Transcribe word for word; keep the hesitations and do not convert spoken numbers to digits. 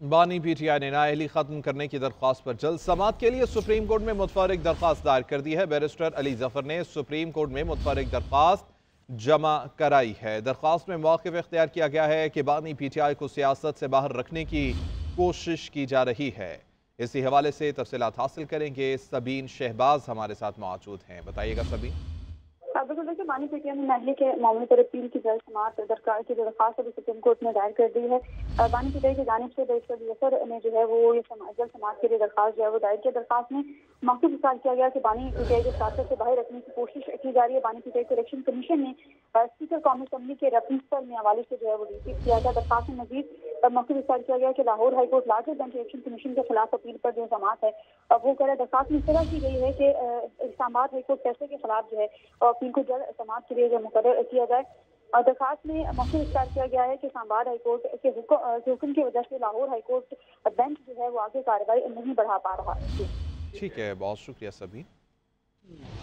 بانی پی ٹی آئی نے نااہلی ختم کرنے کی درخواست پر جلد سماعت کے لیے سپریم کورٹ میں متفرق درخواست دائر کر دی ہے۔ بیرسٹر علی ظفر نے سپریم کورٹ میں متفرق درخواست جمع کرائی ہے۔ درخواست میں موقف اختیار کیا گیا ہے کہ بانی پی ٹی آئی کو سیاست سے باہر رکھنے کی کوشش کی جا رہی ہے۔ اسی حوالے سے تفصیلات حاصل کریں گے۔ سبین شہباز ہمارے ساتھ موجود ہیں، بتائیے گا سبین۔ بالکل دیکھیے، بانی پی ٹی آئی نے نااہلی کے معاملے پر اپیل کی جلد سماعت درخواست کی درخواست ابھی سپریم کورٹ میں دائر کر دی ہے۔ بانی پی ٹی آئی کی جانب سے بیرسٹر ظفر نے جو ہے وہ جلد سماعت کے لیے درخواست جو ہے وہ دائر کیا۔ درخواست میں موقف اظہار کیا گیا کہ بانی پی ٹی آئی کو سیاست سے باہر رکھنے کی کوشش کی جا رہی ہے۔ بانی پی ٹی آئی کو الیکشن کمیشن نے اسپیکر قومی اسمبلی کے پرنسپل میں حوالے سے جو ہے وہ ریسیو کیا گیا۔ درخواست میں مزید موقف اظہار کیا گیا کہ Lahore high court larger bench election commission کے خلاف اپیل پر جو سماعت ہے وہ کرے۔ درخواست میں اس طرح کی گئی ہے کہ اسلام آباد ہائی کورٹ فیصلے کے خلاف جو ہے اپیل کو جلد سماعت کے لیے جو مقرر کیا جائے۔ اور درخواست میں موقف اختیار کیا گیا ہے کہ اسلام آباد ہائی کورٹ کے حکم کی وجہ سے لاہور ہائی کورٹ بینچ جو ہے وہ آگے کارروائی نہیں بڑھا پا رہا ہے۔ ٹھیک ہے، بہت شکریہ سبین۔